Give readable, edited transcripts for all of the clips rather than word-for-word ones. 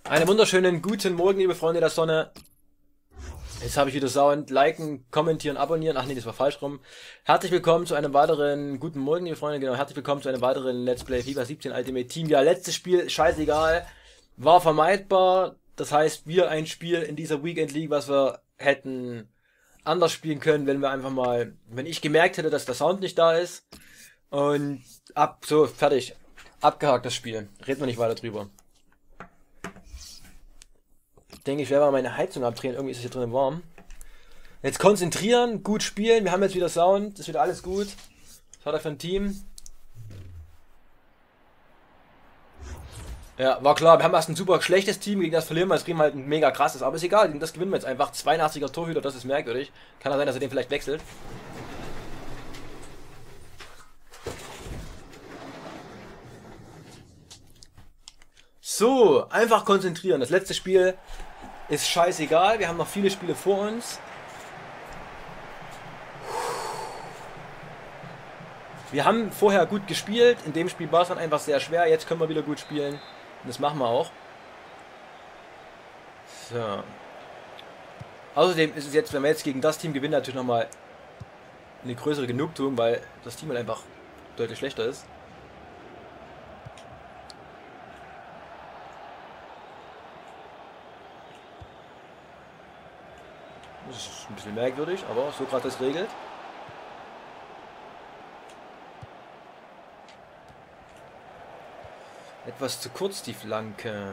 Einen wunderschönen guten Morgen, liebe Freunde der Sonne. Jetzt habe ich wieder Sound. Liken, kommentieren, abonnieren. Ach nee, das war falsch rum. Herzlich willkommen zu einem weiteren guten Morgen, liebe Freunde. Genau, herzlich willkommen zu einem weiteren Let's Play FIFA 17 Ultimate Team. Ja, letztes Spiel, scheißegal, war vermeidbar. Das heißt, wir ein Spiel in dieser Weekend League, was wir hätten anders spielen können, wenn wir einfach mal, wenn ich gemerkt hätte, dass der Sound nicht da ist. Und so, fertig. Abgehakt das Spiel. Reden wir nicht weiter drüber. Denke ich, werde mal meine Heizung abdrehen. Irgendwie ist es hier drinnen warm. Jetzt konzentrieren, gut spielen. Wir haben jetzt wieder Sound. Ist wieder alles gut. Was hat er für ein Team? Ja, war klar. Wir haben erst ein super schlechtes Team. Gegen das verlieren wir. Das kriegen wir halt ein mega krasses. Aber ist egal. Gegen das gewinnen wir jetzt einfach. 82er Torhüter. Das ist merkwürdig. Kann ja sein, dass er den vielleicht wechselt. So, einfach konzentrieren. Das letzte Spiel ist scheißegal. Wir haben noch viele Spiele vor uns. Wir haben vorher gut gespielt. In dem Spiel war es dann einfach sehr schwer. Jetzt können wir wieder gut spielen. Und das machen wir auch. So. Außerdem ist es jetzt, wenn wir jetzt gegen das Team gewinnen, natürlich nochmal eine größere Genugtuung, weil das Team halt einfach deutlich schlechter ist. Das ist ein bisschen merkwürdig, aber so gerade das regelt. Etwas zu kurz die Flanke.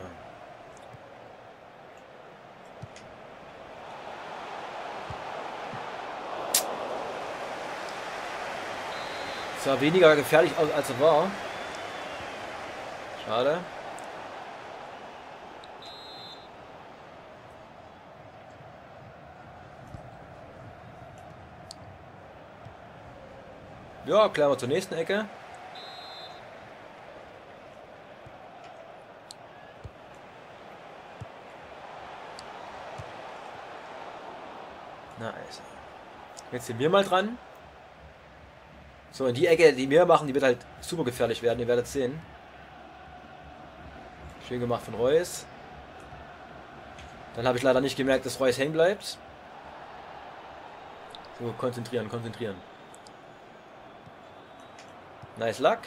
Sah weniger gefährlich aus, als er war. Schade. Ja, klären wir zur nächsten Ecke. Nice. Jetzt sind wir mal dran. So, in die Ecke, die wir machen, die wird halt super gefährlich werden. Ihr werdet sehen. Schön gemacht von Reus. Dann habe ich leider nicht gemerkt, dass Reus hängen bleibt. So, konzentrieren, konzentrieren. Nice luck.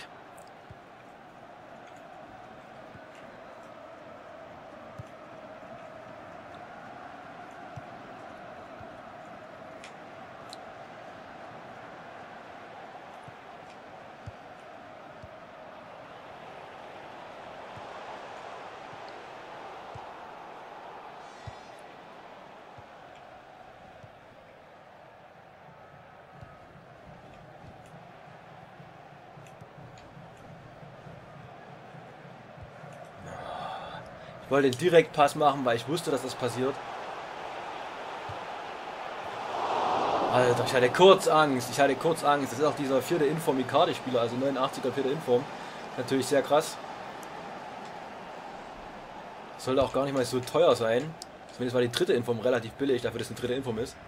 Ich wollte den Direktpass machen, weil ich wusste, dass das passiert. Alter, ich hatte kurz Angst. Ich hatte kurz Angst. Das ist auch dieser vierte Inform Icardi-Spieler, also 89er vierte Inform. Natürlich sehr krass. Sollte auch gar nicht mal so teuer sein. Zumindest war die dritte Inform relativ billig, dafür dass es eine dritte Inform ist.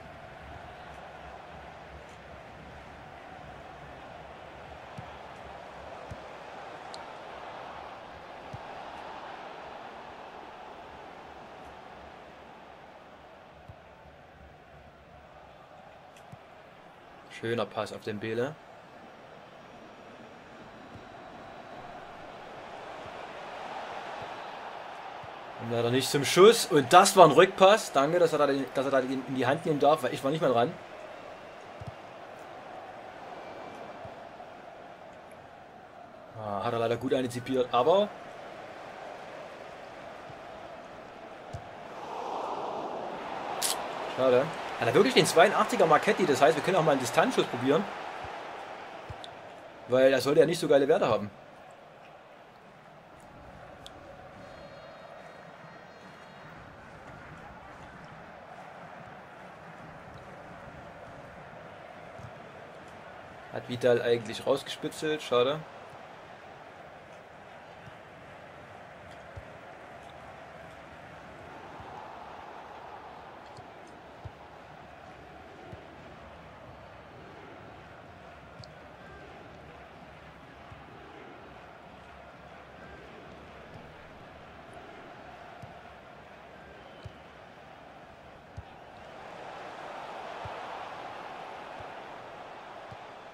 Schöner Pass auf den Bele. Und leider nicht zum Schuss. Und das war ein Rückpass. Danke, dass er da in die Hand nehmen darf, weil ich war nicht mal dran. Ah, hat er leider gut antizipiert, aber... Schade. Hat er wirklich den 82er Marchetti, das heißt, wir können auch mal einen Distanzschuss probieren. Weil er sollte ja nicht so geile Werte haben. Hat Vidal eigentlich rausgespitzelt, schade.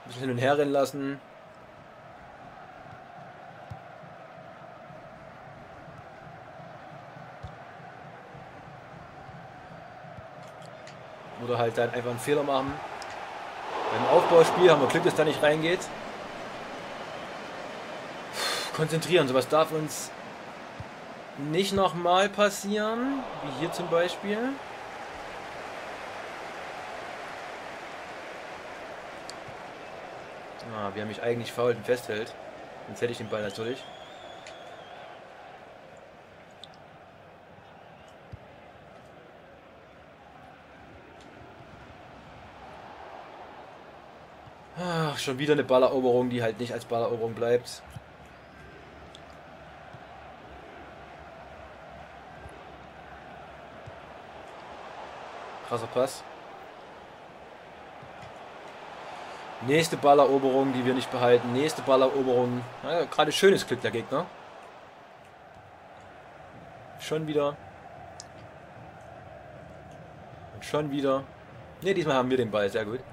bisschen hin und her rennen lassen. Oder halt dann einfach einen Fehler machen. Beim Aufbauspiel haben wir Glück, dass da nicht reingeht. Konzentrieren, sowas darf uns nicht nochmal passieren, wie hier zum Beispiel. Ah, wie er mich eigentlich fault und festhält. Sonst hätte ich den Ball natürlich. Ach, schon wieder eine Balleroberung, die halt nicht als Balleroberung bleibt. Krasser Pass. Nächste Balleroberung, die wir nicht behalten. Nächste Balleroberung. Ja, gerade schönes Glück der Gegner. Schon wieder. Und schon wieder. Ne, diesmal haben wir den Ball. Sehr gut.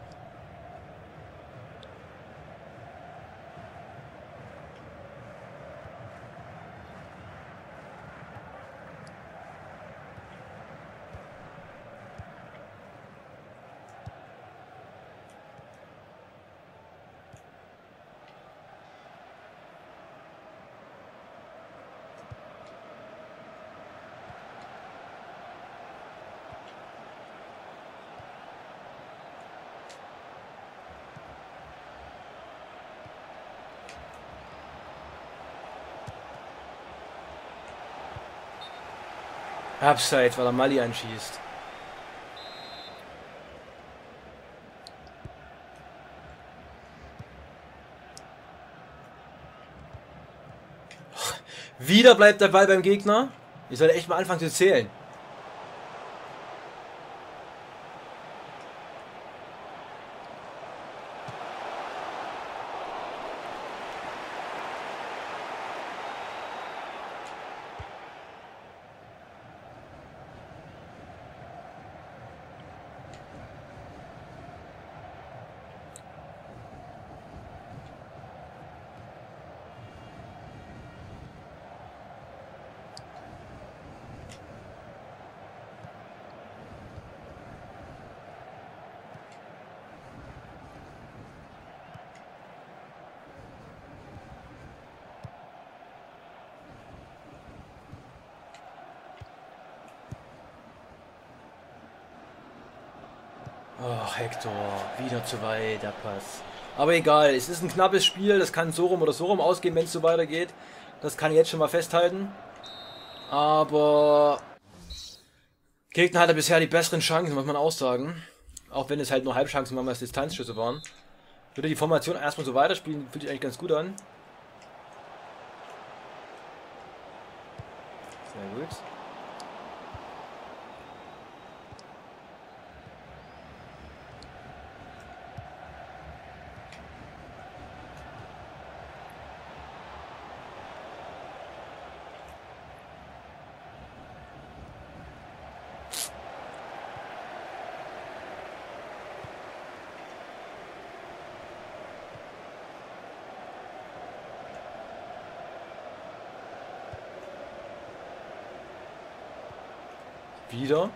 Abseits, weil er Mali anschießt. Wieder bleibt der Ball beim Gegner. Ich sollte echt mal anfangen zu zählen. Oh, Hector, wieder zu weit, der Pass. Aber egal, es ist ein knappes Spiel, das kann so rum oder so rum ausgehen, wenn es so weitergeht. Das kann ich jetzt schon mal festhalten. Aber Gegner hatte bisher die besseren Chancen, muss man auch sagen. Auch wenn es halt nur Halbchancen waren, weil es Distanzschüsse waren. Würde die Formation erstmal so weiterspielen, fühlt sich eigentlich ganz gut an. Sehr gut. Wieder.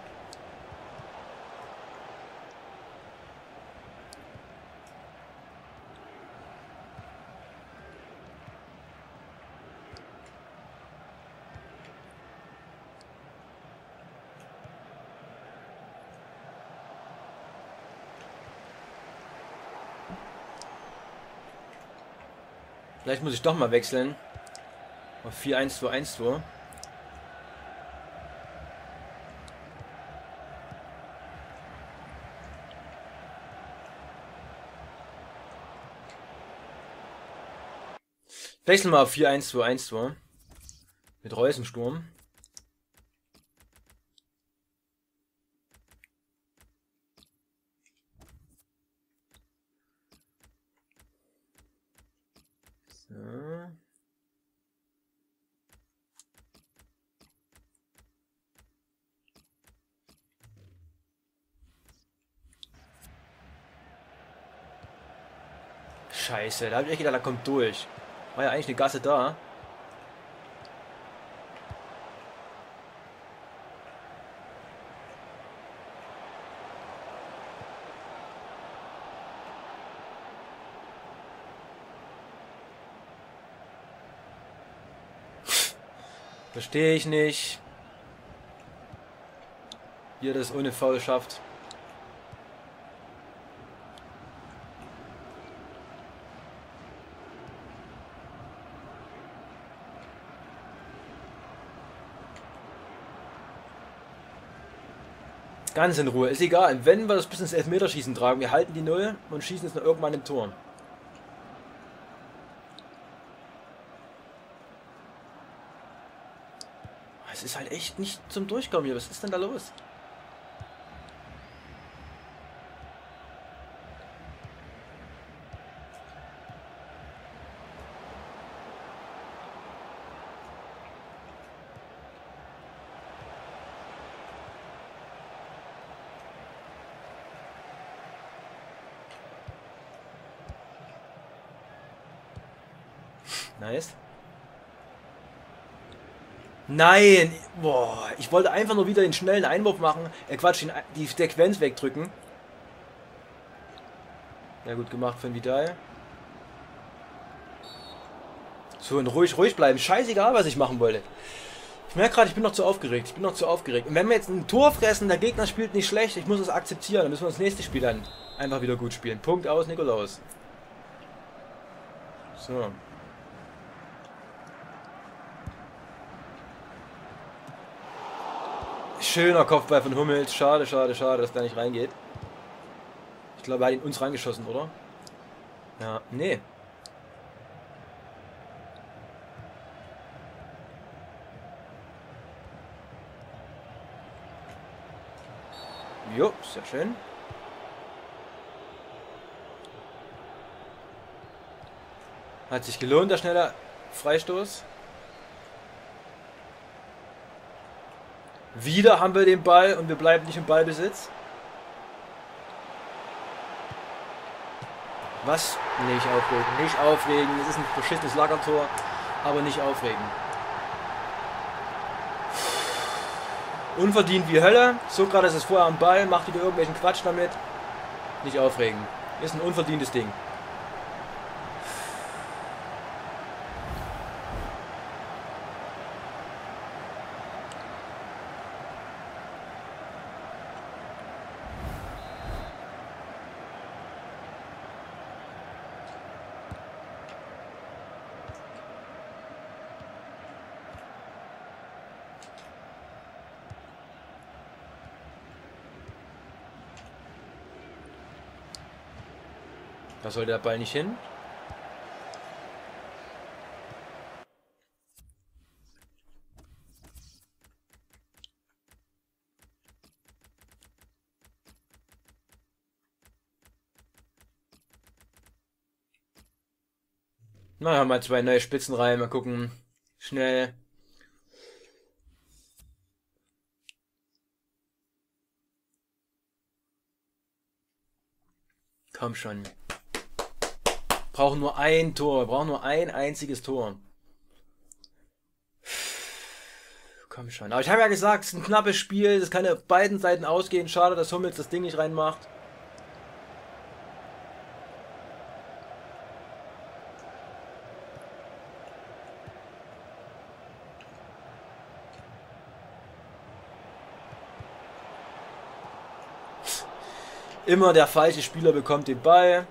Vielleicht muss ich doch mal wechseln. Auf 4-1-2-1-2. Wechseln wir auf 4-1-2-1-2. Mit Reus im Sturm. So. Scheiße, da habe ich echt gedacht, da kommt durch. War ja eigentlich eine Gasse da. Verstehe ich nicht. Wie er das ohne Foul schafft. Ganz in Ruhe, ist egal. Wenn wir das bis ins Elfmeterschießen tragen, wir halten die Null und schießen es noch irgendwann im Tor. Es ist halt echt nicht zum Durchkommen hier. Was ist denn da los? Nice. Nein! Boah, ich wollte einfach nur wieder den schnellen Einwurf machen. Quatsch, die Sequenz wegdrücken. Ja, gut gemacht von Vidal. So, und ruhig bleiben. Scheißegal, was ich machen wollte. Ich merke gerade, ich bin noch zu aufgeregt. Und wenn wir jetzt ein Tor fressen, der Gegner spielt nicht schlecht, ich muss es akzeptieren. Dann müssen wir das nächste Spiel dann einfach wieder gut spielen. Punkt aus, Nikolaus. So. Schöner Kopfball von Hummels. Schade, dass der nicht reingeht. Ich glaube, er hat ihn uns reingeschossen, oder? Ja, nee. Jo, sehr schön. Hat sich gelohnt, der schnelle Freistoß. Wieder haben wir den Ball und wir bleiben nicht im Ballbesitz. Was? Nicht aufregen. Es ist ein beschissenes Lagertor, aber nicht aufregen. Unverdient wie Hölle. So gerade ist es vorher am Ball, macht wieder irgendwelchen Quatsch damit. Nicht aufregen. Ist ein unverdientes Ding. Da sollte der Ball nicht hin. Na, haben wir zwei neue Spitzen rein. Mal gucken. Schnell. Komm schon. Brauchen nur ein Tor. Wir brauchen nur ein einziges Tor. Komm schon. Aber ich habe ja gesagt, es ist ein knappes Spiel. Das kann ja auf beiden Seiten ausgehen. Schade, dass Hummels das Ding nicht reinmacht. Immer der falsche Spieler bekommt den Ball.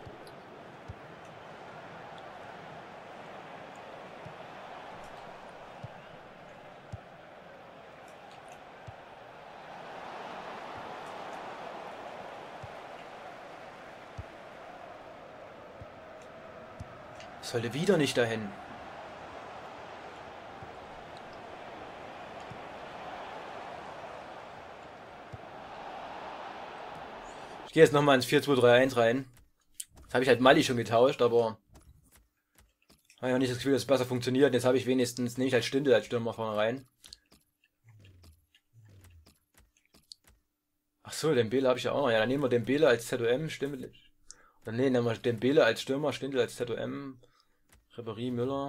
Sollte wieder nicht dahin. Ich gehe jetzt nochmal ins 4-2-3-1 rein. Das habe ich halt Mali schon getauscht, aber habe ja nicht das Gefühl, dass es besser funktioniert. Jetzt habe ich wenigstens, nehme ich halt Stindl als Stürmer vorne rein. Ach so, den Bela habe ich ja auch noch. Ja, dann nehmen wir den Bela als ZOM, Stimme. Dann nehmen wir Dembele als Stürmer, Stindl als ZOM, Ribéry, Müller.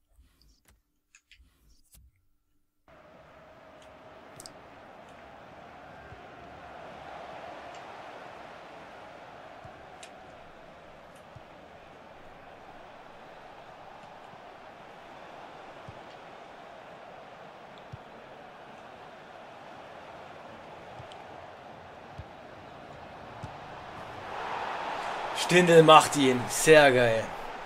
Stindl macht ihn. Sehr geil.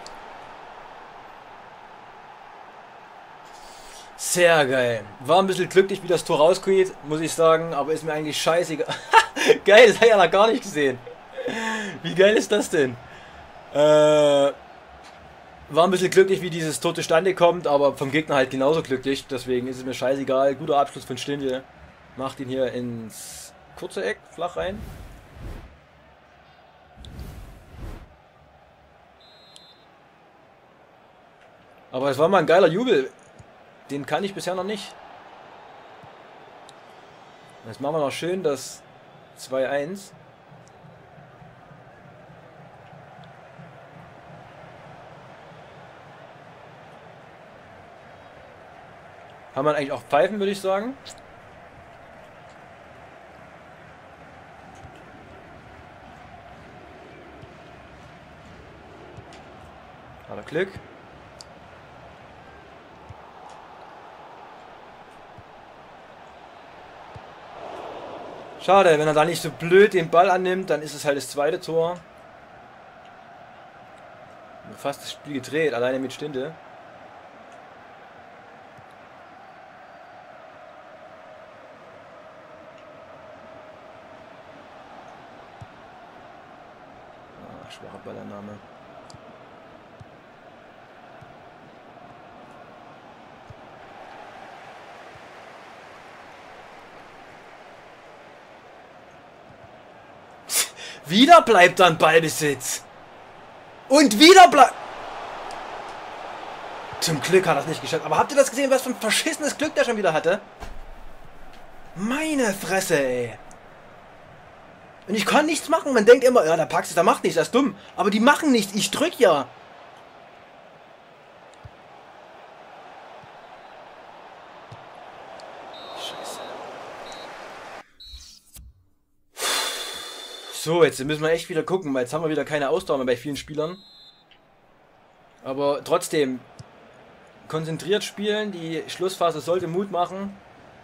Sehr geil. War ein bisschen glücklich, wie das Tor rausgeht, muss ich sagen, aber ist mir eigentlich scheißegal. Geil, das habe ich ja noch gar nicht gesehen. Wie geil ist das denn? War ein bisschen glücklich, wie dieses Tor zustande kommt, aber vom Gegner halt genauso glücklich. Deswegen ist es mir scheißegal. Guter Abschluss von Stindl. Macht ihn hier ins kurze Eck, flach rein. Aber es war mal ein geiler Jubel. Den kann ich bisher noch nicht. Jetzt machen wir noch schön das 2-1. Kann man eigentlich auch pfeifen, würde ich sagen. Hat er Glück. Schade, wenn er da nicht so blöd den Ball annimmt, dann ist es halt das zweite Tor. Fast das Spiel gedreht, alleine mit Stindl. Ah, schwache Ballannahme. Wieder bleibt dann Ballbesitz. Und wieder bleibt... Zum Glück hat er es nicht geschafft. Aber habt ihr das gesehen, was für ein verschissenes Glück der schon wieder hatte? Meine Fresse, ey. Und ich kann nichts machen. Man denkt immer, ja, der Paxis, der macht nichts, das ist dumm. Aber die machen nichts. Ich drück ja. So, jetzt müssen wir echt wieder gucken, weil jetzt haben wir wieder keine Ausdauer mehr bei vielen Spielern. Aber trotzdem, konzentriert spielen, die Schlussphase sollte Mut machen.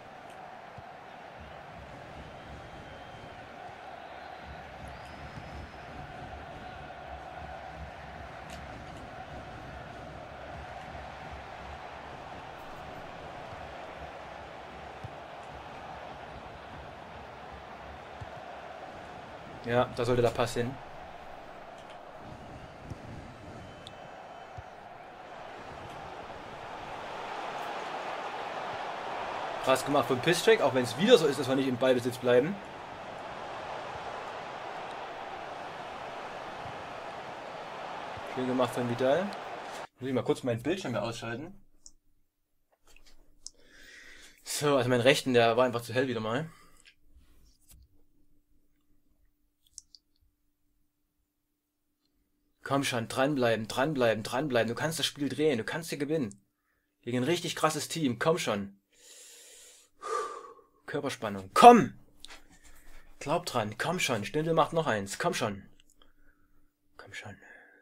Ja, da sollte der Pass hin. Krass gemacht von Piszczek, auch wenn es wieder so ist, dass wir nicht im Ballbesitz bleiben. Schön gemacht von Vidal. Muss ich mal kurz meinen Bildschirm hier ausschalten. So, also mein Rechten, der war einfach zu hell wieder mal. Komm schon, dranbleiben, dranbleiben, dranbleiben. Du kannst das Spiel drehen, du kannst hier gewinnen. Gegen ein richtig krasses Team, komm schon. Körperspannung, komm! Glaub dran, komm schon. Stindl macht noch eins, komm schon. Komm schon.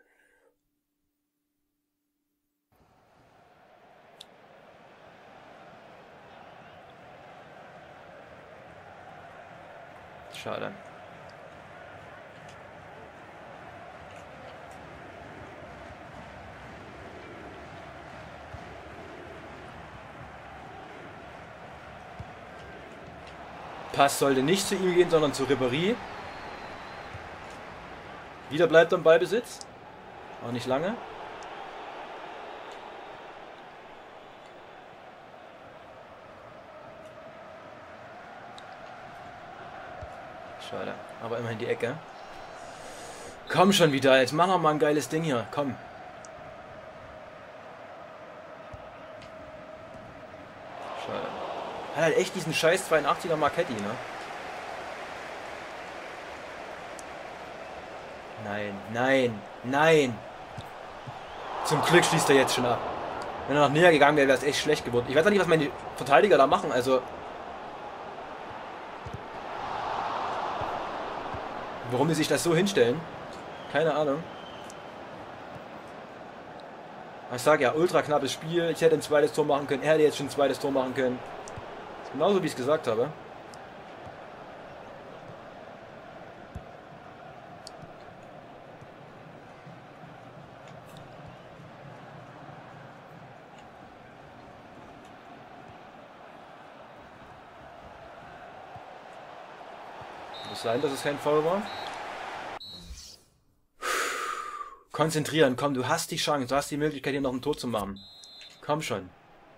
Schade. Pass sollte nicht zu ihm gehen, sondern zu Ribéry. Wieder bleibt er im Ballbesitz. Auch nicht lange. Schade. Aber immerhin die Ecke. Komm schon wieder. Jetzt machen wir mal ein geiles Ding hier. Komm. Schade. Hat halt echt diesen scheiß 82er Marketti, ne? Nein, nein, nein. Zum Glück schließt er jetzt schon ab. Wenn er noch näher gegangen wäre, wäre es echt schlecht geworden. Ich weiß auch nicht, was meine Verteidiger da machen. Also, warum die sich das so hinstellen? Keine Ahnung. Ich sage ja, ultra knappes Spiel. Ich hätte ein zweites Tor machen können. Er hätte jetzt schon ein zweites Tor machen können. Genauso wie ich es gesagt habe. Muss sein, dass es kein Foul war. Konzentrieren, komm, du hast die Chance, du hast die Möglichkeit, hier noch ein Tor zu machen. Komm schon.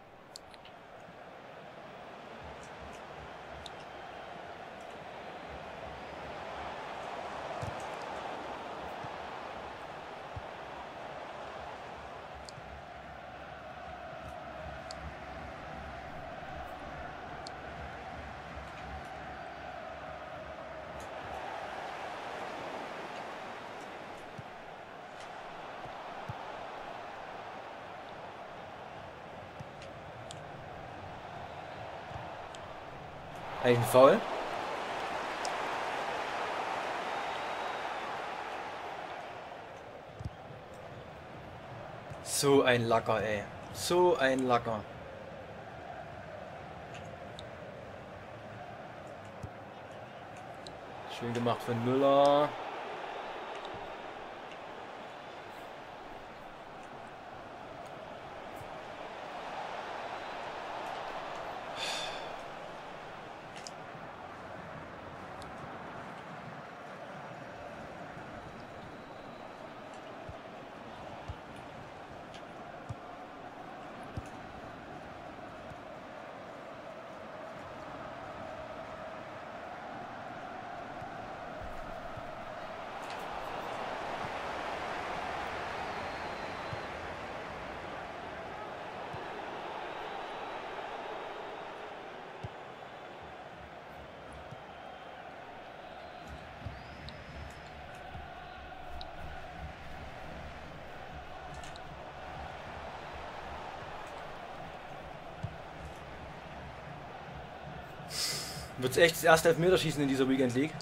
Eigentlich ein Foul. So ein Lacker, ey. So ein Lacker. Schön gemacht von Müller. Wird es echt das erste Elfmeterschießen in dieser Weekend League?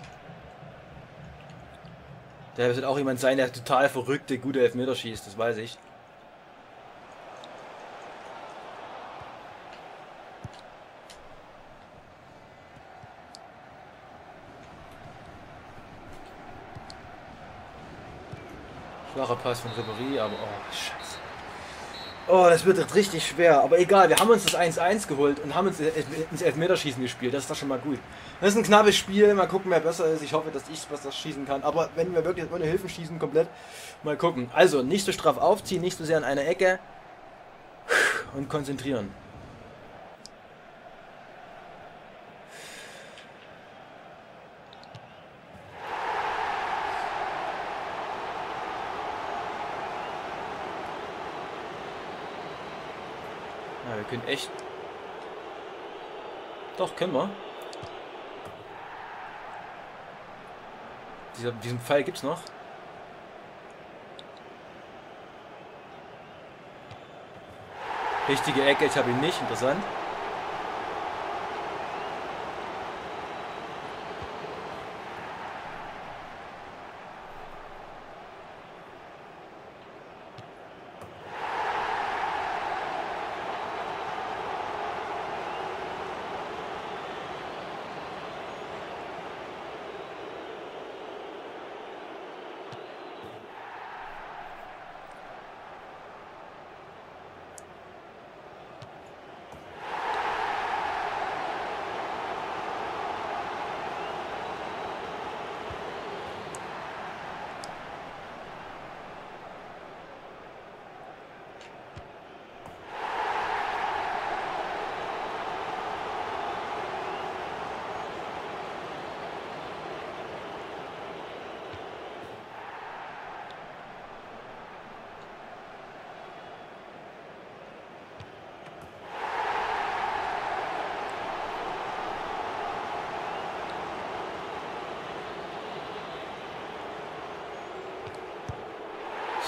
Der wird auch jemand sein, der total verrückte, gute Elfmeter schießt, das weiß ich. Schwacher Pass von Ribéry, aber oh, scheiße. Oh, das wird richtig schwer. Aber egal, wir haben uns das 1-1 geholt und haben uns ins Elfmeterschießen gespielt. Das ist doch schon mal gut. Das ist ein knappes Spiel. Mal gucken, wer besser ist. Ich hoffe, dass ich besser schießen kann. Aber wenn wir wirklich ohne Hilfen schießen, komplett, mal gucken. Also, nicht so straff aufziehen, nicht so sehr an einer Ecke. Und konzentrieren. Ja, wir können echt... Doch, können wir. Diesen Pfeil gibt's noch. Richtige Ecke, ich habe ihn nicht. Interessant.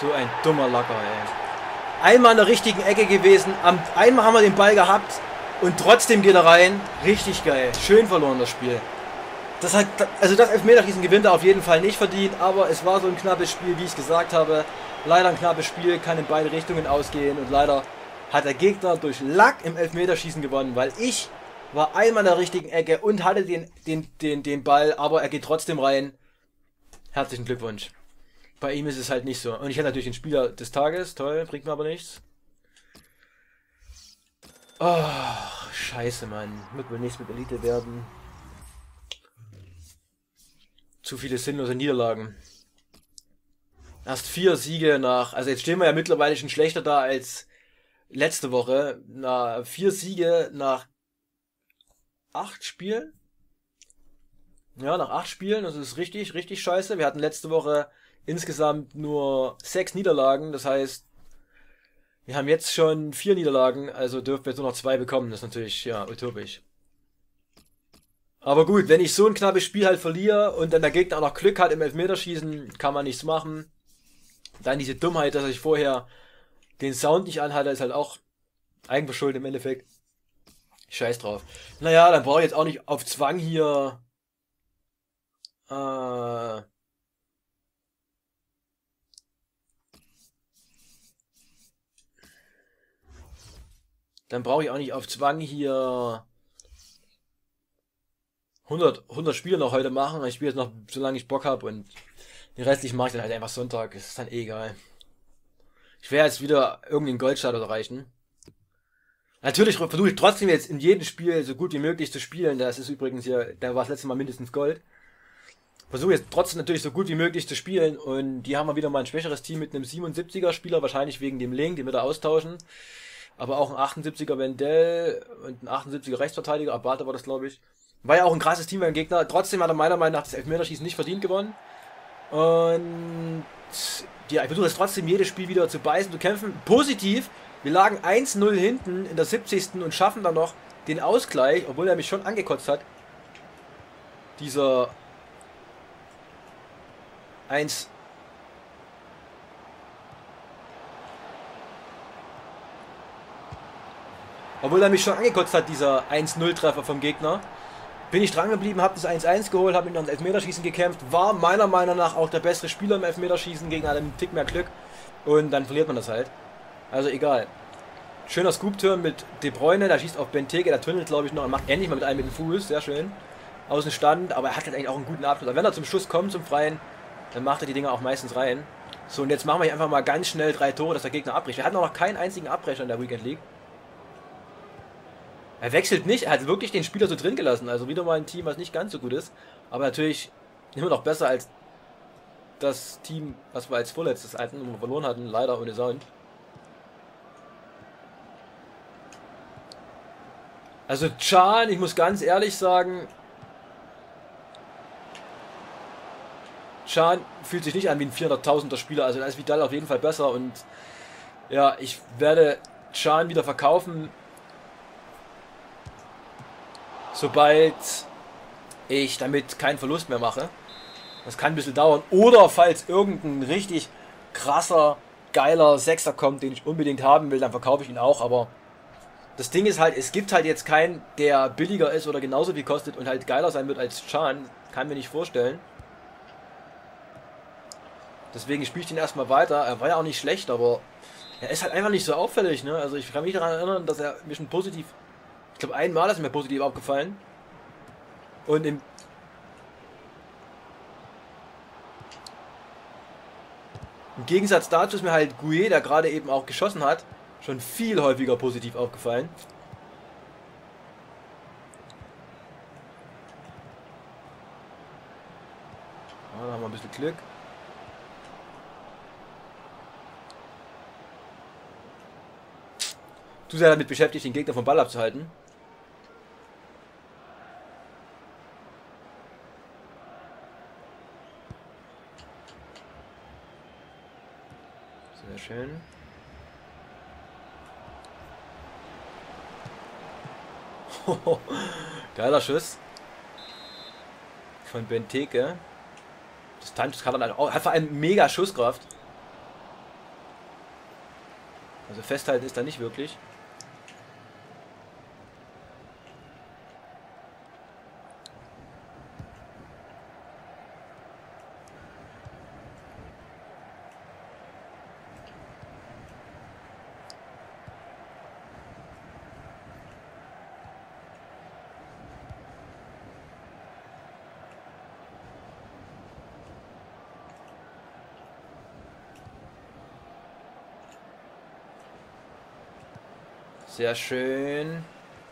So ein dummer Lacker, ey. Einmal in der richtigen Ecke gewesen, einmal haben wir den Ball gehabt und trotzdem geht er rein. Richtig geil. Schön verloren das Spiel. Das hat, also das Elfmeterschießen gewinnt er auf jeden Fall nicht verdient, aber es war so ein knappes Spiel, wie ich es gesagt habe. Leider ein knappes Spiel, kann in beide Richtungen ausgehen und leider hat der Gegner durch Lack im Elfmeterschießen gewonnen, weil ich war einmal in der richtigen Ecke und hatte den Ball, aber er geht trotzdem rein. Herzlichen Glückwunsch. Bei ihm ist es halt nicht so. Und ich hätte natürlich den Spieler des Tages, toll, bringt mir aber nichts. Oh, scheiße, Mann. Wird wohl nichts mit Elite werden. Zu viele sinnlose Niederlagen. Erst 4 Siege nach, also jetzt stehen wir ja mittlerweile schon schlechter da als letzte Woche. 4 Siege nach 8 Spielen. Ja, nach 8 Spielen, das ist richtig, richtig scheiße. Wir hatten letzte Woche insgesamt nur 6 Niederlagen, das heißt, wir haben jetzt schon 4 Niederlagen, also dürfen wir jetzt nur noch 2 bekommen. Das ist natürlich, ja, utopisch. Aber gut, wenn ich so ein knappes Spiel halt verliere und dann der Gegner auch noch Glück hat im Elfmeterschießen, kann man nichts machen. Dann diese Dummheit, dass ich vorher den Sound nicht anhatte, ist halt auch eigenverschuldet im Endeffekt. Scheiß drauf. Naja, dann brauche ich jetzt auch nicht auf Zwang hier dann brauche ich auch nicht auf Zwang hier 100 Spiele noch heute machen. Ich spiele jetzt noch, solange ich Bock habe und den restlichen mache ich dann halt einfach Sonntag. Ist dann eh egal. Ich werde jetzt wieder irgendeinen Goldstatus erreichen. Natürlich versuche ich trotzdem jetzt in jedem Spiel so gut wie möglich zu spielen. Das ist übrigens hier, da war das letzte Mal mindestens Gold. Versuche jetzt trotzdem natürlich so gut wie möglich zu spielen und die haben wir wieder mal ein schwächeres Team mit einem 77er Spieler, wahrscheinlich wegen dem Link, den wir da austauschen. Aber auch ein 78er Wendell und ein 78er Rechtsverteidiger, Abate war das, glaube ich. War ja auch ein krasses Team beim Gegner. Trotzdem hat er meiner Meinung nach das Elfmeterschießen nicht verdient gewonnen. Und ja, ich versuche jetzt trotzdem jedes Spiel wieder zu beißen, zu kämpfen. Positiv, wir lagen 1-0 hinten in der 70. und schaffen dann noch den Ausgleich, obwohl er mich schon angekotzt hat. Dieser 1. Obwohl er mich schon angekotzt hat, dieser 1-0-Treffer vom Gegner. Bin ich dran geblieben, habe das 1-1 geholt, habe ihn ans Elfmeterschießen gekämpft. War meiner Meinung nach auch der bessere Spieler im Elfmeterschießen, gegen einen Tick mehr Glück. Und dann verliert man das halt. Also egal. Schöner Scoop-Turn mit De Bruyne, der schießt auf Benteke, der tunnelt glaube ich noch und macht endlich mal mit einem mit dem Fuß, sehr schön. Außenstand, aber er hat halt eigentlich auch einen guten Abschluss. Aber wenn er zum Schuss kommt, zum Freien, dann macht er die Dinger auch meistens rein. So, und jetzt machen wir einfach mal ganz schnell 3 Tore, dass der Gegner abbricht. Wir hatten auch noch keinen einzigen Abbrecher in der Weekend League. Er wechselt nicht, er hat wirklich den Spieler so drin gelassen. Also wieder mal ein Team, was nicht ganz so gut ist. Aber natürlich immer noch besser als das Team, was wir als vorletztes hatten und verloren hatten. Leider ohne Sound. Also Can, ich muss ganz ehrlich sagen, Can fühlt sich nicht an wie ein 400.000er Spieler. Also da ist Vidal auf jeden Fall besser. Und ja, ich werde Can wieder verkaufen, sobald ich damit keinen Verlust mehr mache. Das kann ein bisschen dauern. Oder falls irgendein richtig krasser, geiler Sechser kommt, den ich unbedingt haben will, dann verkaufe ich ihn auch. Aber das Ding ist halt, es gibt halt jetzt keinen, der billiger ist oder genauso viel kostet und halt geiler sein wird als Can. Kann mir nicht vorstellen. Deswegen spiele ich den erstmal weiter. Er war ja auch nicht schlecht, aber er ist halt einfach nicht so auffällig. Ne? Also ich kann mich daran erinnern, dass er mir schon positiv... Ich glaube, einmal ist mir positiv aufgefallen. Und im Gegensatz dazu ist mir halt Gué, der gerade eben auch geschossen hat, schon viel häufiger positiv aufgefallen. Ja, da haben wir ein bisschen Glück. Zu sehr damit beschäftigt, den Gegner vom Ball abzuhalten. Sehr schön. Geiler Schuss. Von Benteke. Das kann er auch. Hat vor allem mega Schusskraft. Also festhalten ist da nicht wirklich. Sehr schön.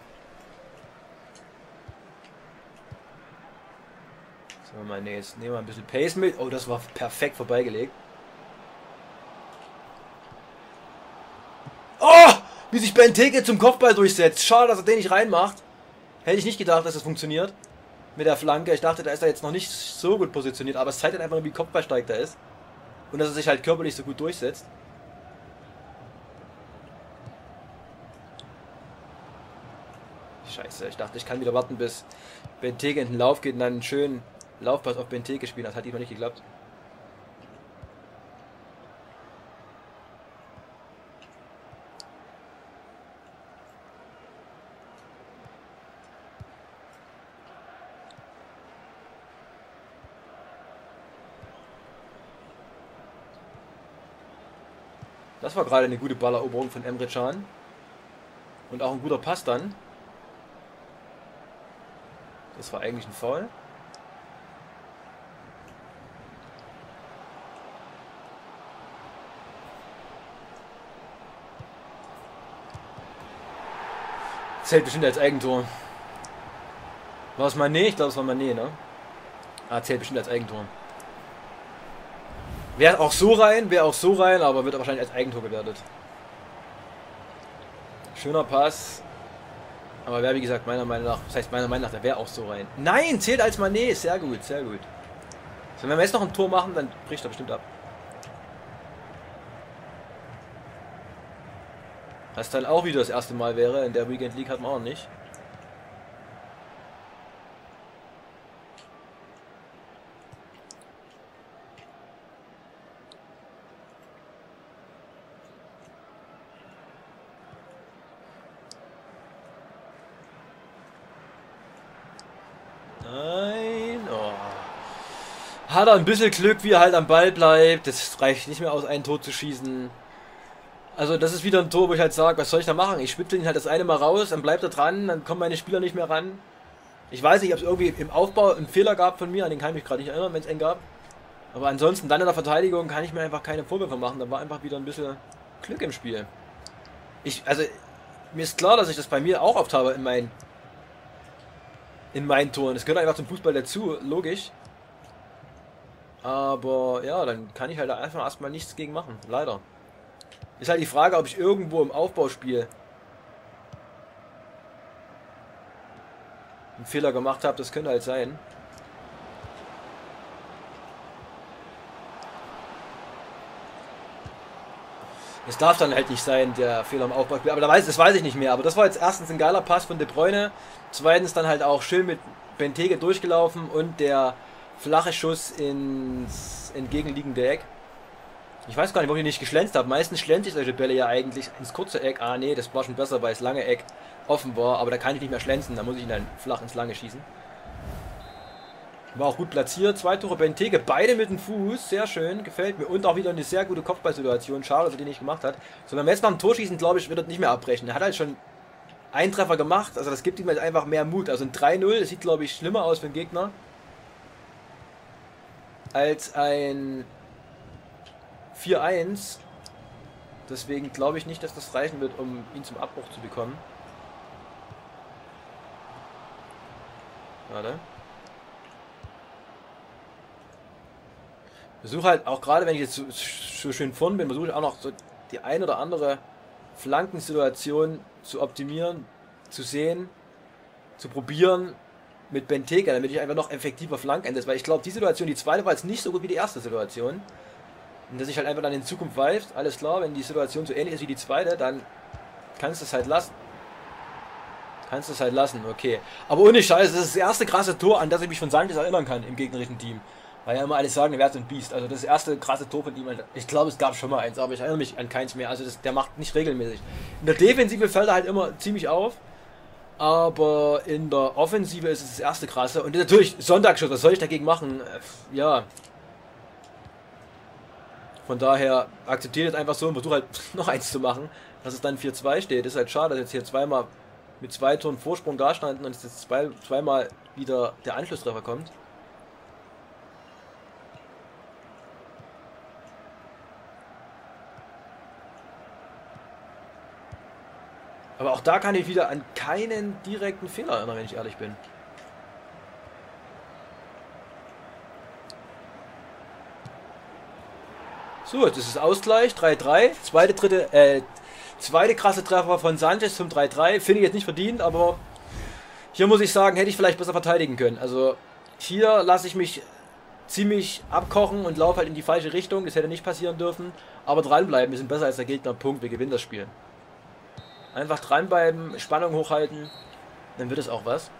So, meine, jetzt nehmen wir ein bisschen Pace mit. Oh, das war perfekt vorbeigelegt. Oh! Wie sich Benteke zum Kopfball durchsetzt. Schade, dass er den nicht reinmacht. Hätte ich nicht gedacht, dass das funktioniert. Mit der Flanke. Ich dachte, da ist er jetzt noch nicht so gut positioniert. Aber es zeigt halt einfach nur, wie kopfballstark er ist. Und dass er sich halt körperlich so gut durchsetzt. Scheiße, ich dachte, ich kann wieder warten, bis Benteke in den Lauf geht und dann einen schönen Laufpass auf Benteke spielen. Das hat diesmal nicht geklappt. Das war gerade eine gute Balleroberung von Emre Can. Und auch ein guter Pass dann. Das war eigentlich ein Foul. Zählt bestimmt als Eigentor. War es Mané? Ich glaube, es war Mané, ne? Ah, zählt bestimmt als Eigentor. Wäre auch so rein, aber wird wahrscheinlich als Eigentor gewertet. Schöner Pass. Aber wäre, wie gesagt, meiner Meinung nach, das heißt meiner Meinung nach, der wäre auch so rein. Nein, zählt als Mané. Sehr gut, sehr gut. So, wenn wir jetzt noch ein Tor machen, dann bricht er bestimmt ab. Was dann auch wieder das erste Mal wäre. In der Weekend League hat man auch nicht. Nein. Oh. Hat er ein bisschen Glück, wie er halt am Ball bleibt. Das reicht nicht mehr aus, ein Tor zu schießen. Also das ist wieder ein Tor, wo ich halt sage, was soll ich da machen? Ich spitze ihn halt das eine Mal raus, dann bleibt er dran, dann kommen meine Spieler nicht mehr ran. Ich weiß nicht, ob es irgendwie im Aufbau einen Fehler gab von mir, an den kann ich mich gerade nicht erinnern, wenn es einen gab. Aber ansonsten dann in der Verteidigung kann ich mir einfach keine Vorwürfe machen. Da war einfach wieder ein bisschen Glück im Spiel. Also mir ist klar, dass ich das bei mir auch oft habe in meinen Toren. Das gehört einfach zum Fußball dazu, logisch. Aber ja, dann kann ich halt einfach erstmal nichts gegen machen, leider. Ist halt die Frage, ob ich irgendwo im Aufbauspiel einen Fehler gemacht habe, das könnte halt sein. Es darf dann halt nicht sein, der Fehler im Aufbauspiel, aber das weiß ich nicht mehr. Aber das war jetzt erstens ein geiler Pass von De Bruyne, zweitens dann halt auch schön mit Benteke durchgelaufen und der flache Schuss ins entgegenliegende Eck. Ich weiß gar nicht, warum ich nicht geschlänzt habe. Meistens schlänze ich solche Bälle ja eigentlich ins kurze Eck. Ah nee, das war schon besser, weil das lange Eck offen war. Aber da kann ich nicht mehr schlänzen, da muss ich ihn dann flach ins Lange schießen. War auch gut platziert. 2 Tore Benteke, beide mit dem Fuß. Sehr schön, gefällt mir. Und auch wieder eine sehr gute Kopfballsituation. Schade, dass er die nicht gemacht hat. So, wenn wir jetzt nach dem Tor schießen, glaube ich, wird er nicht mehr abbrechen. Er hat halt schon einen Treffer gemacht. Also das gibt ihm halt einfach mehr Mut. Also ein 3-0, das sieht, glaube ich, schlimmer aus für den Gegner als ein 4-1. Deswegen glaube ich nicht, dass das reichen wird, um ihn zum Abbruch zu bekommen. Warte. Versuche halt auch gerade, wenn ich jetzt so schön vorn bin, versuche ich auch noch so die ein oder andere Flankensituation zu optimieren, zu sehen, zu probieren mit Benteke, damit ich einfach noch effektiver Flanken einsetze. Weil ich glaube, die Situation, die zweite, war jetzt nicht so gut wie die erste Situation. Und dass ich halt einfach dann in Zukunft weiß, alles klar, wenn die Situation so ähnlich ist wie die zweite, dann kannst du es halt lassen. Okay. Aber ohne Scheiß, das ist das erste krasse Tor, an das ich mich von Sanchez erinnern kann im gegnerischen Team. Weil ja immer alle sagen, er wäre so ein Biest. Also das erste krasse Tor von ihm, ich glaube, es gab schon mal eins, aber ich erinnere mich an keins mehr. Also der macht nicht regelmäßig. In der Defensive fällt er halt immer ziemlich auf, aber in der Offensive ist es das erste krasse. Und natürlich Sonntagsschuss, was soll ich dagegen machen? Ja, von daher akzeptiere ich jetzt einfach so und versuche halt noch eins zu machen, dass es dann 4-2 steht. Ist halt schade, dass jetzt hier zweimal mit 2 Toren Vorsprung da standen und jetzt zweimal wieder der Anschlusstreffer kommt. Aber auch da kann ich wieder an keinen direkten Fehler erinnern, wenn ich ehrlich bin. So, jetzt ist es Ausgleich, 3-3. Zweite krasse Treffer von Sanchez zum 3-3. Finde ich jetzt nicht verdient, aber hier muss ich sagen, hätte ich vielleicht besser verteidigen können. Also hier lasse ich mich ziemlich abkochen und laufe halt in die falsche Richtung. Das hätte nicht passieren dürfen. Aber dranbleiben, wir sind besser als der Gegner. Punkt, wir gewinnen das Spiel. Einfach dranbleiben, Spannung hochhalten, dann wird es auch was.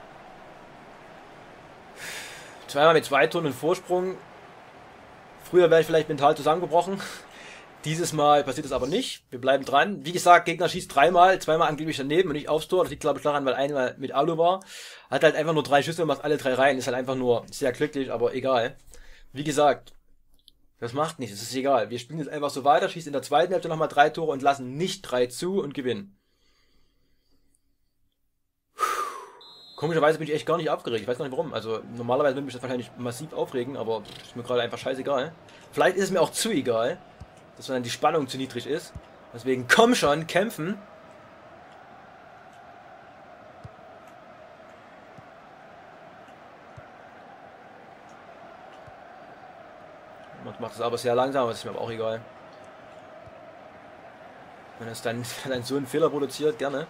Zweimal mit 2 Toren Vorsprung. Früher wäre ich vielleicht mental zusammengebrochen. Dieses Mal passiert es aber nicht. Wir bleiben dran. Wie gesagt, Gegner schießt dreimal, zweimal angeblich daneben und nicht aufs Tor. Das liegt, glaube ich, daran, weil einmal mit Alu war. Hat halt einfach nur 3 Schüsse und macht alle 3 rein. Ist halt einfach nur sehr glücklich, aber egal. Wie gesagt, das macht nichts. Es ist egal. Wir spielen jetzt einfach so weiter, schießen in der zweiten Hälfte nochmal 3 Tore und lassen nicht 3 zu und gewinnen. Komischerweise bin ich echt gar nicht aufgeregt. Ich weiß gar nicht warum. Also normalerweise würde mich das wahrscheinlich massiv aufregen, aber ist mir gerade einfach scheißegal. Vielleicht ist es mir auch zu egal, dass dann die Spannung zu niedrig ist. Deswegen komm schon, kämpfen. Macht es aber sehr langsam, aber das ist mir aber auch egal. Wenn es dann so einen Fehler produziert, gerne.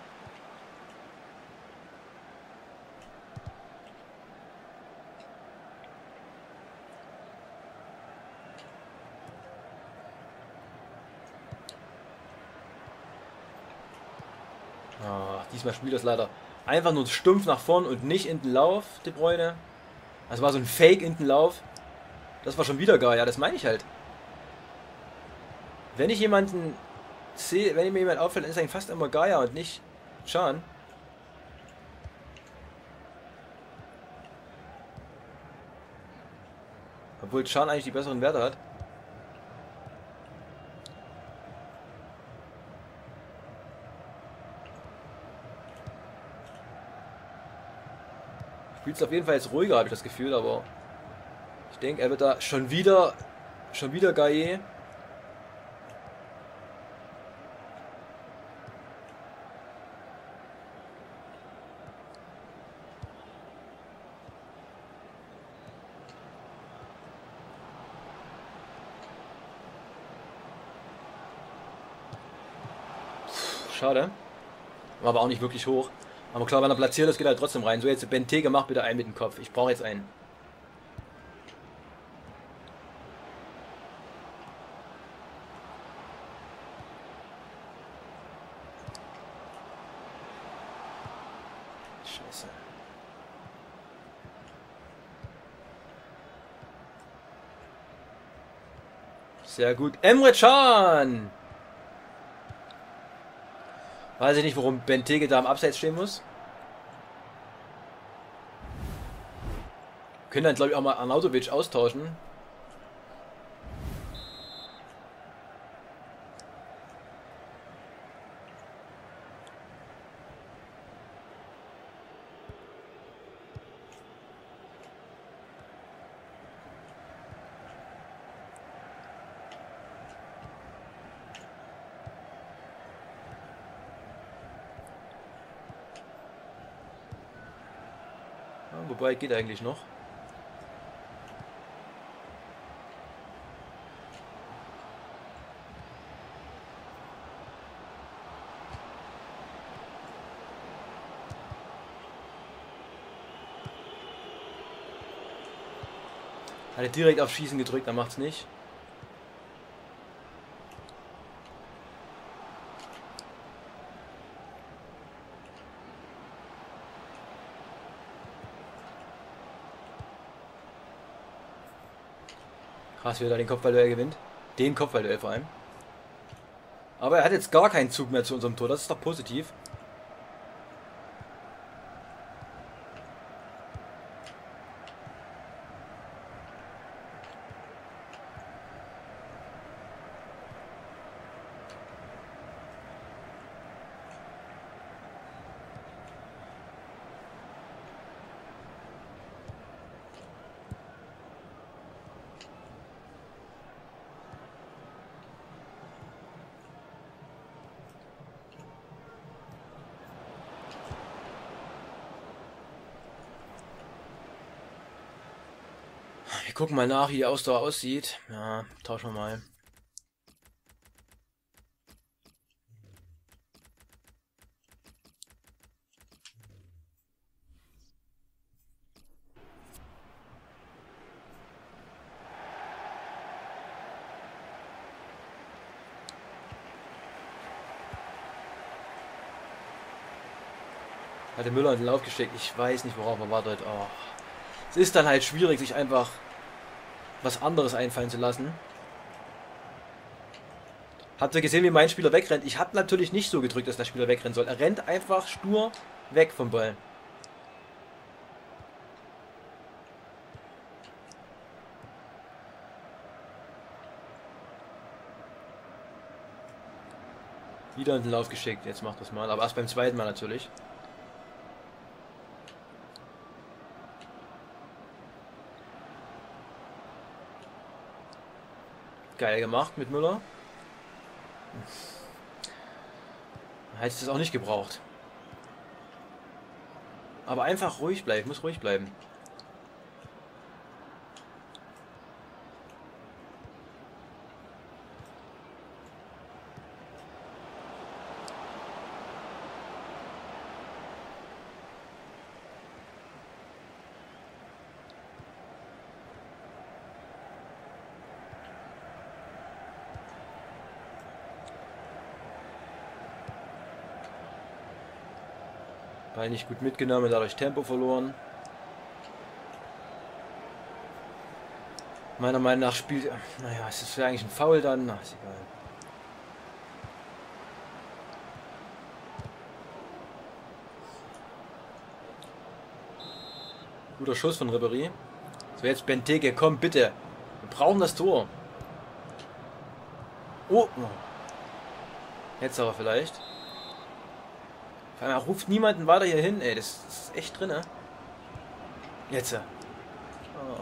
Diesmal spielt das leider einfach nur stumpf nach vorn und nicht in den Lauf, De Bruyne. Also war so ein Fake in den Lauf. Das war schon wieder geil, ja, das meine ich halt. Wenn ich jemanden sehe, wenn mir jemand auffällt, dann ist eigentlich fast immer Gaia und nicht Can. Obwohl Can eigentlich die besseren Werte hat. Spielt es auf jeden Fall jetzt ruhiger, habe ich das Gefühl, aber ich denke, er wird da schon wieder Gaia. Schade. War aber auch nicht wirklich hoch. Aber klar, wenn er platziert ist, geht er halt trotzdem rein. So, jetzt Benteke, mach bitte einen mit dem Kopf. Ich brauche jetzt einen. Scheiße. Sehr gut. Emre Can! Weiß ich nicht, warum Benteke da am Abseits stehen muss. Können dann, glaube ich, auch mal Arnautovic austauschen. Ja, wobei, geht eigentlich noch. Hat er direkt auf Schießen gedrückt, dann macht's nicht. Krass, wie er da den Kopfballduell gewinnt. Den Kopfballduell vor allem. Aber er hat jetzt gar keinen Zug mehr zu unserem Tor. Das ist doch positiv. Wir gucken mal nach, wie die Ausdauer aussieht. Ja, tauschen wir mal. Hat der Müller in den Lauf gesteckt. Ich weiß nicht, worauf er wartet. Oh. Es ist dann halt schwierig, sich einfach was anderes einfallen zu lassen. Habt ihr gesehen, wie mein Spieler wegrennt? Ich habe natürlich nicht so gedrückt, dass der Spieler wegrennen soll. Er rennt einfach stur weg vom Ball. Wieder in den Lauf geschickt. Jetzt macht das mal. Aber erst beim zweiten Mal natürlich. Geil gemacht mit Müller. Hätte ich das auch nicht gebraucht. Aber einfach ruhig bleiben, muss ruhig bleiben. Ball nicht gut mitgenommen, dadurch Tempo verloren. Meiner Meinung nach spielt... Naja, es ist eigentlich ein Foul dann. Na, ist egal. Guter Schuss von Ribéry. So, jetzt Benteke, komm bitte. Wir brauchen das Tor. Oh. Jetzt aber vielleicht. Vor allem, er ruft niemanden weiter hier hin, ey. Das ist echt drin, ne? Jetzt. Oh.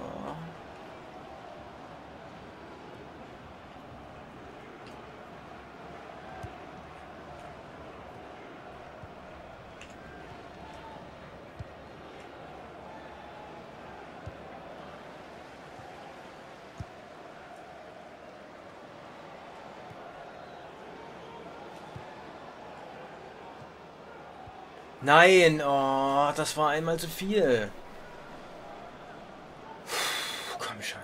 Nein, oh, das war einmal zu viel. Puh, komm schon.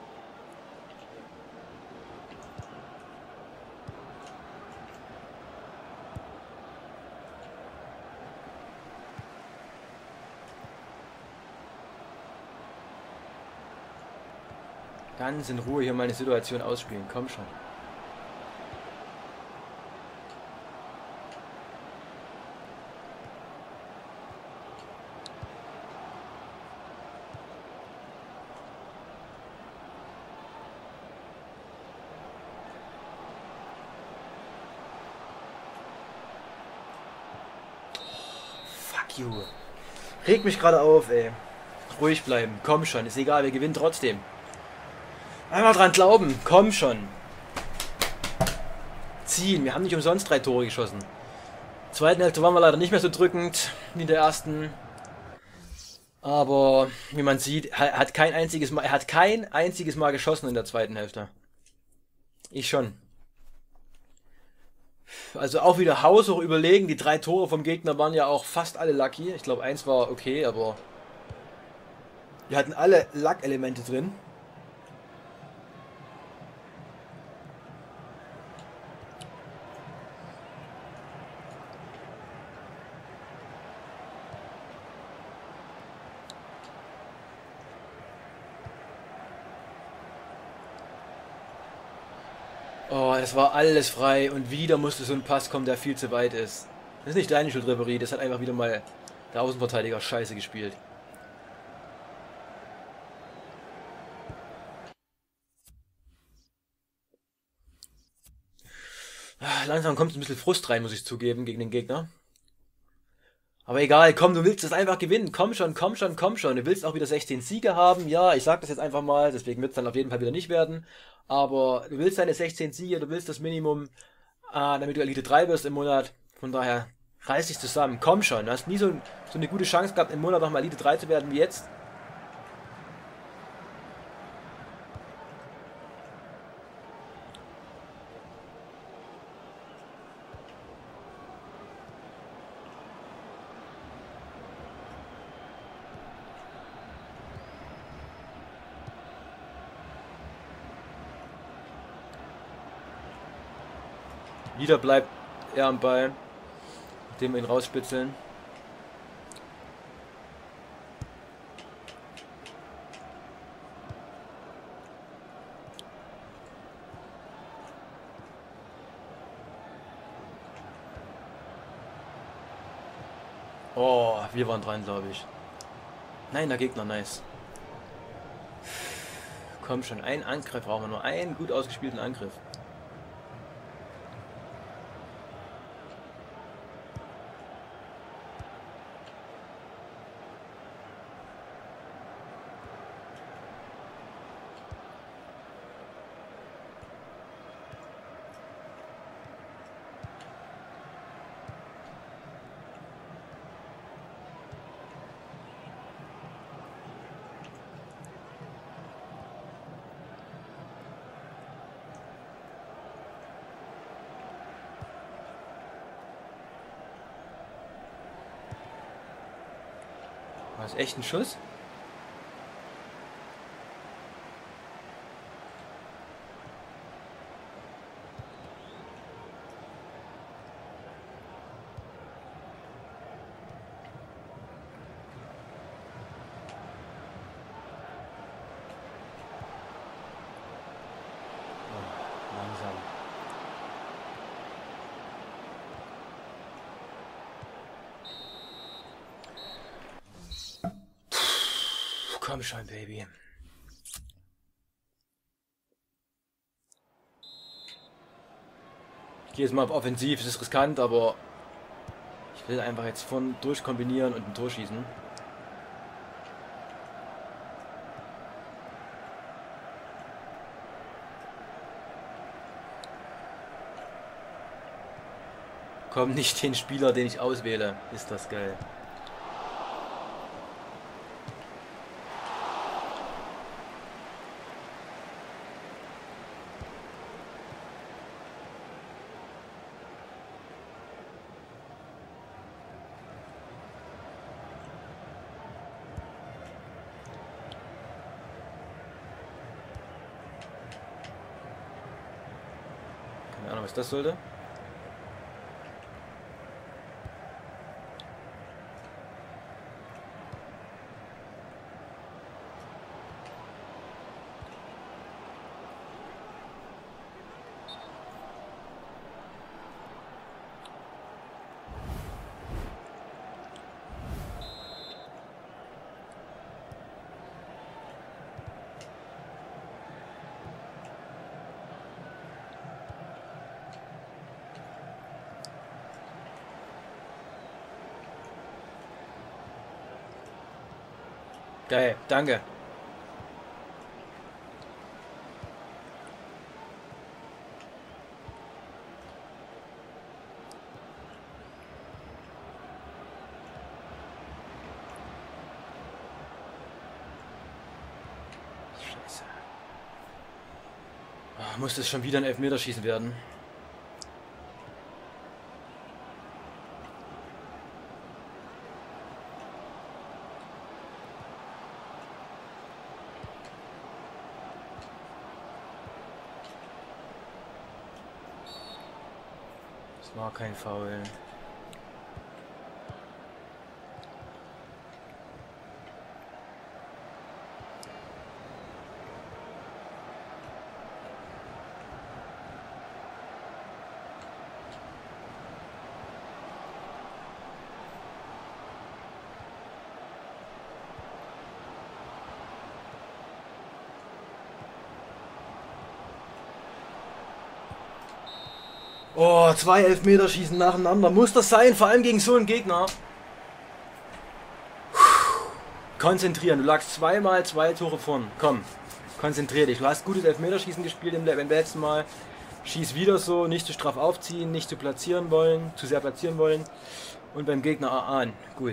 Ganz in Ruhe hier meine Situation ausspielen, komm schon. Reg mich gerade auf, ey. Ruhig bleiben, komm schon, ist egal, wir gewinnen trotzdem. Einmal dran glauben, komm schon. Ziehen, wir haben nicht umsonst 3 Tore geschossen. Zweiten Hälfte waren wir leider nicht mehr so drückend wie in der ersten. Aber wie man sieht, er hat kein einziges Mal geschossen in der zweiten Hälfte. Ich schon. Also auch wieder haushoch überlegen. Die 3 Tore vom Gegner waren ja auch fast alle lucky. Ich glaube, eins war okay, aber wir hatten alle Luck-Elemente drin. Oh, das war alles frei und wieder musste so ein Pass kommen, der viel zu weit ist. Das ist nicht deine Schuld, Ribéry, das hat einfach wieder mal der Außenverteidiger scheiße gespielt. Langsam kommt ein bisschen Frust rein, muss ich zugeben, gegen den Gegner. Aber egal, komm, du willst das einfach gewinnen. Komm schon, komm schon, komm schon. Du willst auch wieder 16 Siege haben. Ja, ich sag das jetzt einfach mal, deswegen wird es dann auf jeden Fall wieder nicht werden. Aber du willst deine 16 Siege, du willst das Minimum, damit du Elite 3 wirst im Monat. Von daher, reiß dich zusammen. Komm schon, du hast nie so eine gute Chance gehabt, im Monat nochmal Elite 3 zu werden wie jetzt. Wieder bleibt er am Ball, indem wir ihn rausspitzeln. Oh, wir waren dran, glaube ich. Nein, der Gegner, nice. Komm schon, einen Angriff brauchen wir nur. Einen gut ausgespielten Angriff. War das echt ein Schuss? Oh, langsam. Komm schon, Baby. Ich gehe jetzt mal auf offensiv, es ist riskant, aber ich will einfach jetzt von durchkombinieren und ein Tor schießen. Komm, nicht den Spieler, den ich auswähle. Ist das geil. Keine Ahnung, was das sollte. Geil, danke. Scheiße. Muss das schon wieder ein Elfmeterschießen werden? Das war kein Foul. Oh, 2 Elfmeterschießen nacheinander. Muss das sein, vor allem gegen so einen Gegner. Konzentrieren, du lagst zweimal 2 Tore vorn. Komm, konzentrier dich. Du hast gutes Elfmeterschießen gespielt beim letzten Mal. Schieß wieder so, nicht zu straff aufziehen, nicht zu platzieren wollen, zu sehr platzieren wollen. Und beim Gegner ahnen. Gut.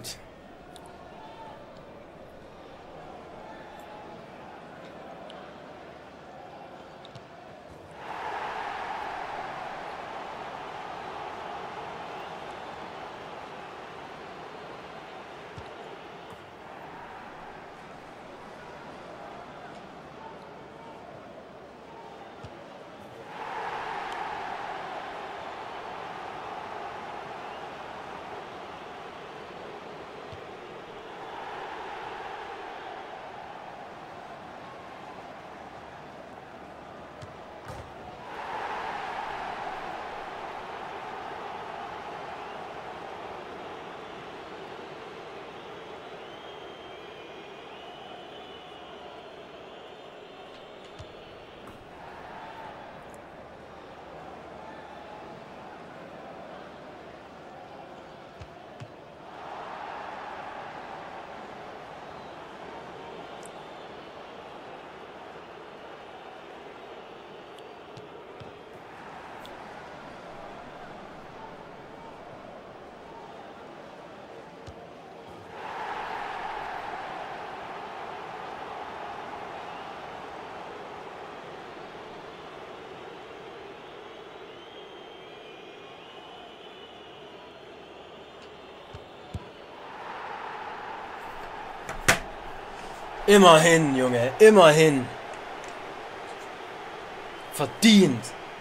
Immerhin, Junge, immerhin. Verdient.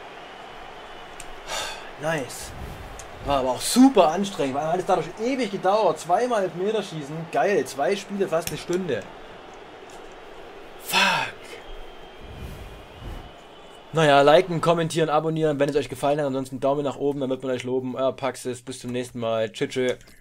Nice. War aber auch super anstrengend, weil hat es dadurch ewig gedauert. 2-mal Elfmeterschießen. Geil, 2 Spiele, fast eine Stunde. Fuck. Naja, liken, kommentieren, abonnieren, wenn es euch gefallen hat. Ansonsten Daumen nach oben, damit man euch loben. Euer Paxis. Bis zum nächsten Mal. Tschüss.